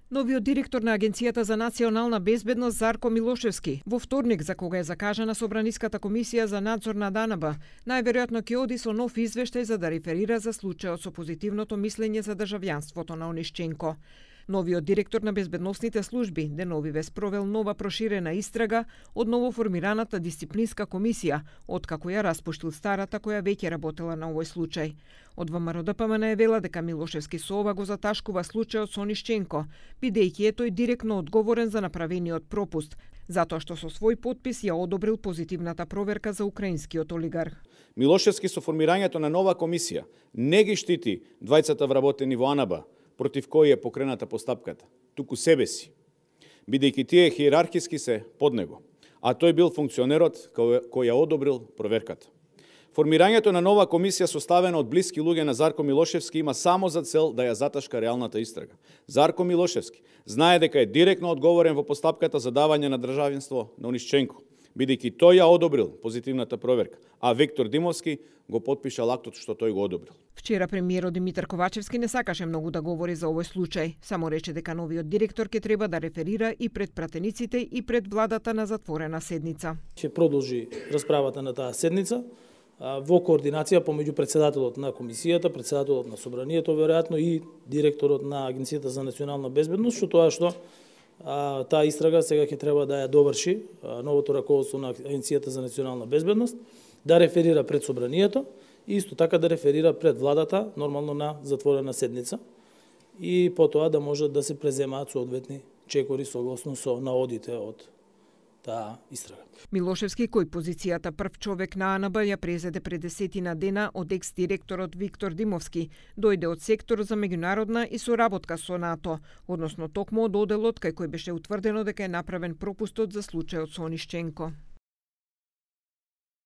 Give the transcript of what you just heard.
Новиот директор на Агенцијата за национална безбедност Зарко Милошевски во вторник, за кога е закажана Собраниската комисија за надзор на ДАНБ, најверојатно ќе оди со нов извештај за да реферира за случајот со позитивното мислење за државјанството на Онишченко. Новиот директор на безбедносните служби деновиве спровел нова проширена истрага од новоформираната дисциплинска комисија, откако ја распуштил старата која веќе работела на овој случај. Од ВМРО ДПМН е вела дека Милошевски со ова го заташкува случајот со Онишченко, бидејќи е тој директно одговорен за направениот пропуст, затоа што со свој подпис ја одобрил позитивната проверка за украинскиот олигарх. Милошевски со формирањето на нова комисија не ги штити двајцата вработени во АНБ, против кои е покрената постапката, туку себе си, бидејќи тие хиерархиски се под него, а тој бил функционерот кој ја одобрил проверката. Формирањето на нова комисија составена од блиски луѓе на Зарко Милошевски има само за цел да ја заташка реалната истрага. Зарко Милошевски знае дека е директно одговорен во постапката за давање на државенство на Онишченко, бидејќи тој ја одобрил позитивната проверка, а Виктор Димовски го потпишал актот што тој го одобрил. Вчера премиерот Димитар Ковачевски не сакаше многу да говори за овој случај, само рече дека новиот директор ќе треба да реферира и пред пратениците и пред владата на затворена седница. Ќе продолжи расправата на таа седница во координација помеѓу председателот на комисијата, председателот на собранието веројатно и директорот на Агенцијата за национална безбедност, што таа истрага сега ќе треба да ја доврши новото раководство на Агенцијата за национална безбедност, да реферира пред собранието и исто така да реферира пред владата, нормално на затворена седница, и потоа да можат да се преземаат соодветни чекори согласно со наодите од таа истрага. Милошевски, кој позицијата прв човек на АНБ ја презеде пред 10 дена од екс-директорот Виктор Димовски, дојде од сектор за меѓународна и соработка со НАТО, односно токму од оделот кај кој беше утврдено дека е направен пропустот за случајот со Онишченко.